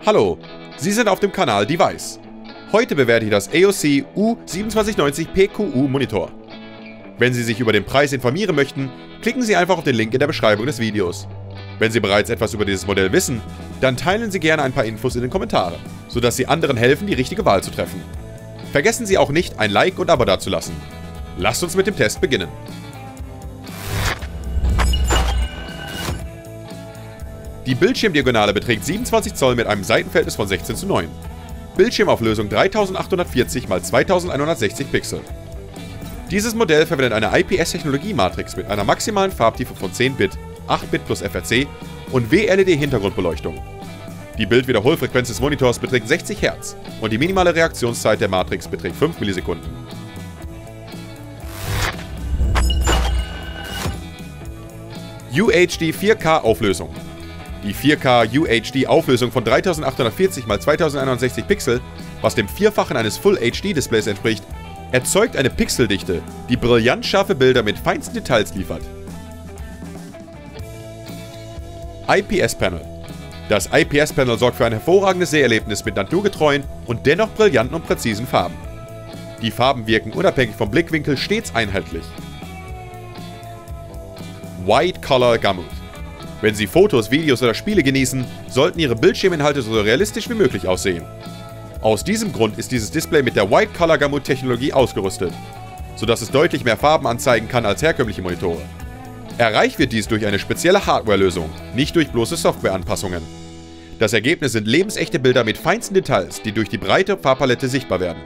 Hallo, Sie sind auf dem Kanal Device. Heute bewerte ich das AOC U2790 PQU Monitor. Wenn Sie sich über den Preis informieren möchten, klicken Sie einfach auf den Link in der Beschreibung des Videos. Wenn Sie bereits etwas über dieses Modell wissen, dann teilen Sie gerne ein paar Infos in den Kommentaren, sodass Sie anderen helfen, die richtige Wahl zu treffen. Vergessen Sie auch nicht, ein Like und Abo dazulassen. Lasst uns mit dem Test beginnen. Die Bildschirmdiagonale beträgt 27 Zoll mit einem Seitenverhältnis von 16:9. Bildschirmauflösung 3840 x 2160 Pixel. Dieses Modell verwendet eine IPS-Technologie-Matrix mit einer maximalen Farbtiefe von 10 Bit, 8 Bit plus FRC und WLED-Hintergrundbeleuchtung. Die Bildwiederholfrequenz des Monitors beträgt 60 Hz und die minimale Reaktionszeit der Matrix beträgt 5 Millisekunden. UHD 4K Auflösung. Die 4K UHD Auflösung von 3840 x 2160 Pixel, was dem Vierfachen eines Full HD Displays entspricht, erzeugt eine Pixeldichte, die brillant scharfe Bilder mit feinsten Details liefert. IPS-Panel. Das IPS-Panel sorgt für ein hervorragendes Seherlebnis mit naturgetreuen und dennoch brillanten und präzisen Farben. Die Farben wirken unabhängig vom Blickwinkel stets einheitlich. White Color Gamut. Wenn Sie Fotos, Videos oder Spiele genießen, sollten Ihre Bildschirminhalte so realistisch wie möglich aussehen. Aus diesem Grund ist dieses Display mit der White Color Gamut Technologie ausgerüstet, sodass es deutlich mehr Farben anzeigen kann als herkömmliche Monitore. Erreicht wird dies durch eine spezielle Hardware-Lösung, nicht durch bloße Softwareanpassungen. Das Ergebnis sind lebensechte Bilder mit feinsten Details, die durch die breite Farbpalette sichtbar werden.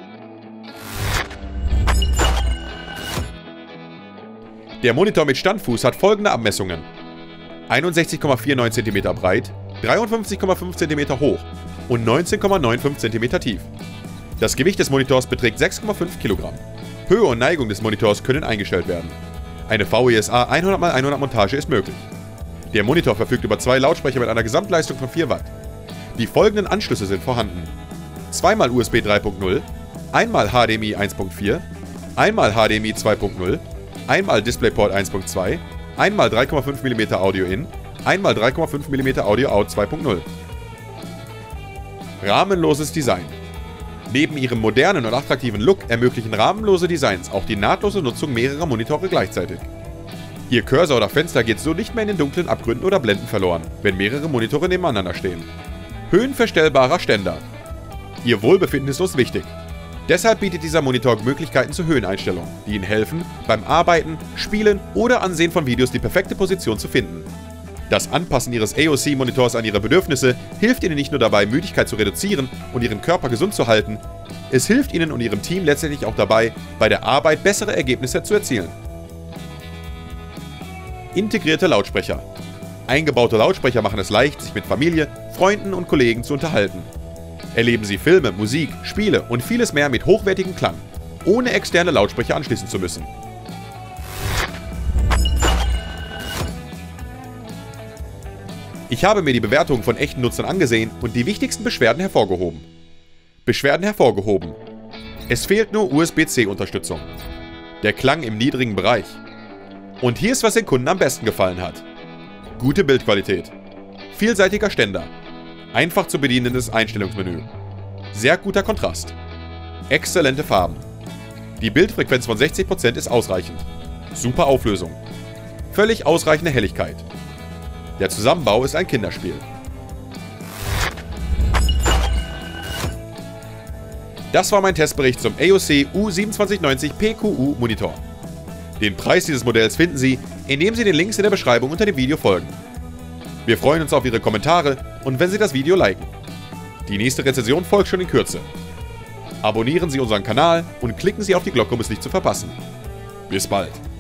Der Monitor mit Standfuß hat folgende Abmessungen: 61,49 cm breit, 53,5 cm hoch und 19,95 cm tief. Das Gewicht des Monitors beträgt 6,5 kg. Höhe und Neigung des Monitors können eingestellt werden. Eine VESA 100x100 Montage ist möglich. Der Monitor verfügt über 2 Lautsprecher mit einer Gesamtleistung von 4 Watt. Die folgenden Anschlüsse sind vorhanden: zweimal USB 3.0, einmal HDMI 1.4, einmal HDMI 2.0, einmal DisplayPort 1.2, einmal 3,5 mm Audio-In, einmal 3,5 mm Audio-Out 2.0. Rahmenloses Design. Neben ihrem modernen und attraktiven Look ermöglichen rahmenlose Designs auch die nahtlose Nutzung mehrerer Monitore gleichzeitig. Ihr Cursor oder Fenster geht so nicht mehr in den dunklen Abgründen oder Blenden verloren, wenn mehrere Monitore nebeneinander stehen. Höhenverstellbarer Ständer. Ihr Wohlbefinden ist uns wichtig. Deshalb bietet dieser Monitor Möglichkeiten zur Höheneinstellung, die Ihnen helfen, beim Arbeiten, Spielen oder Ansehen von Videos die perfekte Position zu finden. Das Anpassen Ihres AOC-Monitors an Ihre Bedürfnisse hilft Ihnen nicht nur dabei, Müdigkeit zu reduzieren und Ihren Körper gesund zu halten, es hilft Ihnen und Ihrem Team letztendlich auch dabei, bei der Arbeit bessere Ergebnisse zu erzielen. Integrierte Lautsprecher. Eingebaute Lautsprecher machen es leicht, sich mit Familie, Freunden und Kollegen zu unterhalten. Erleben Sie Filme, Musik, Spiele und vieles mehr mit hochwertigem Klang, ohne externe Lautsprecher anschließen zu müssen. Ich habe mir die Bewertungen von echten Nutzern angesehen und die wichtigsten Beschwerden hervorgehoben. Beschwerden hervorgehoben. Es fehlt nur USB-C-Unterstützung. Der Klang im niedrigen Bereich. Und hier ist, was den Kunden am besten gefallen hat. Gute Bildqualität. Vielseitiger Ständer. Einfach zu bedienendes Einstellungsmenü. Sehr guter Kontrast. Exzellente Farben. Die Bildfrequenz von 60% ist ausreichend. Super Auflösung. Völlig ausreichende Helligkeit. Der Zusammenbau ist ein Kinderspiel. Das war mein Testbericht zum AOC U2790 PQU Monitor. Den Preis dieses Modells finden Sie, indem Sie den Links in der Beschreibung unter dem Video folgen. Wir freuen uns auf Ihre Kommentare und wenn Sie das Video liken. Die nächste Rezension folgt schon in Kürze. Abonnieren Sie unseren Kanal und klicken Sie auf die Glocke, um es nicht zu verpassen. Bis bald!